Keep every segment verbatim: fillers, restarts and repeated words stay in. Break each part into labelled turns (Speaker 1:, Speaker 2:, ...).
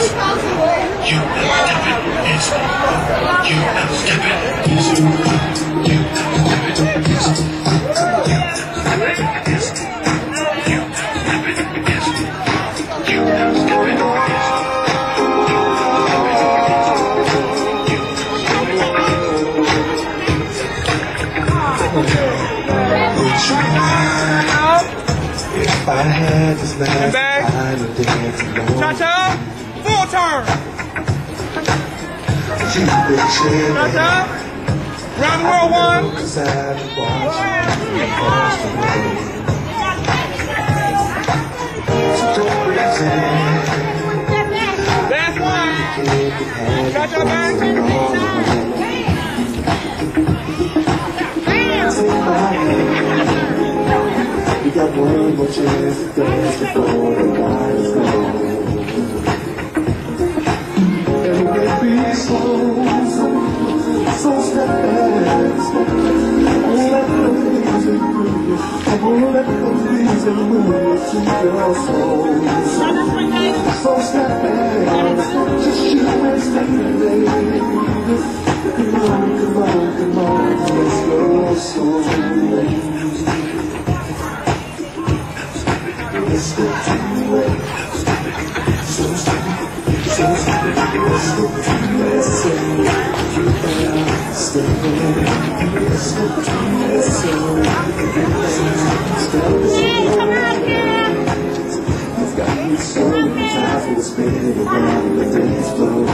Speaker 1: If I had this last I'd have danced alone.
Speaker 2: Cha-cha, full turn. Cha-cha, round the world one.
Speaker 1: Cause I've been watching you across the road. So don't pretend.
Speaker 2: Last one. Cha-cha, back.
Speaker 1: We got one more chance to dance before the night is gone. And we'll be so, so, so steadfast. I won't let the music move you. I won't let the music move you to your soul. So steadfast, just you and step baby. Come on, come on, come on, let's go soul. Let's go to the way. So stupid, so stupid. Let's go to the S A. Step away. Let's go to the S A. Step away. You've got me so time for the spin around the dance floor.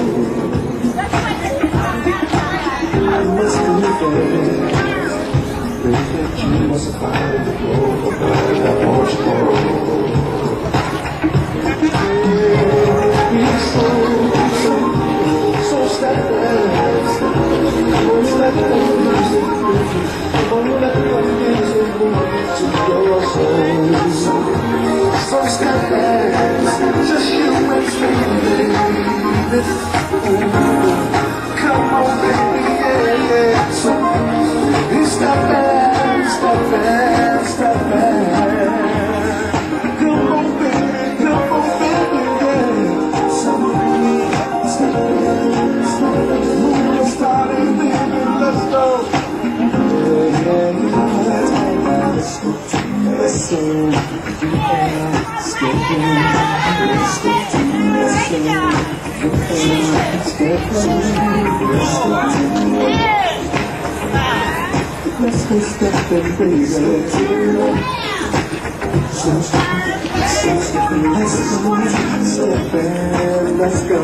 Speaker 1: I must be there. Baby, that you must have found the floor. I want you more. So, so, so steadfast. I'm gonna let the music move. I'm gonna let the music move to your soul. So steadfast, just you and me, baby. Come on, baby, yeah, yeah. So, step back, step back, step back. Come on, baby, come on, baby, yeah. So, step back, step back. Move your body, baby, let's go. Yeah, yeah, let's go. Let's go to the soul. Let's go to let's go to the soul. Step back, let's go to let's go step and baby. So step, so step, let's go, step and let's go.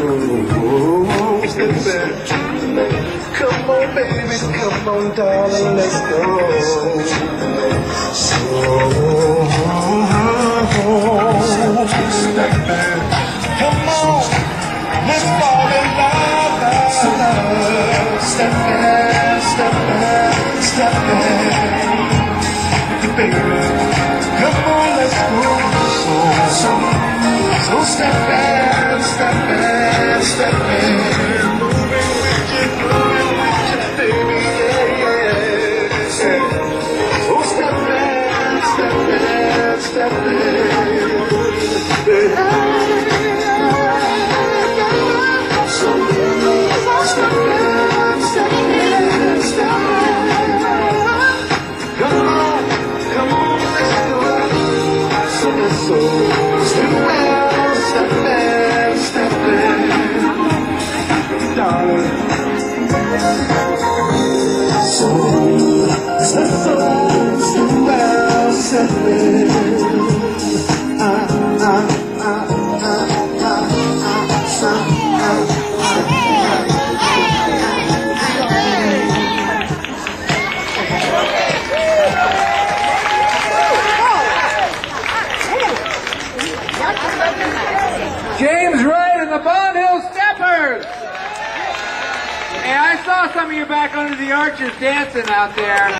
Speaker 1: Step back. Come on, baby, come on, darling, let's go. So step back. Come on, let's fall in love. Step back, step back. Step back, baby. Come on, let's go. So, so, so step back, step back, step back. Moving with you, moving with you, baby, yeah, yeah. So step back, step back, step back. So step back, step back, step back. So, step back, step back, step back, darling. So, step back, step back, step back. Ah, ah, ah, ah, ah, ah,
Speaker 2: James Wright and the Bondhillsteppers. Hey, I saw some of you back under the arches dancing out there.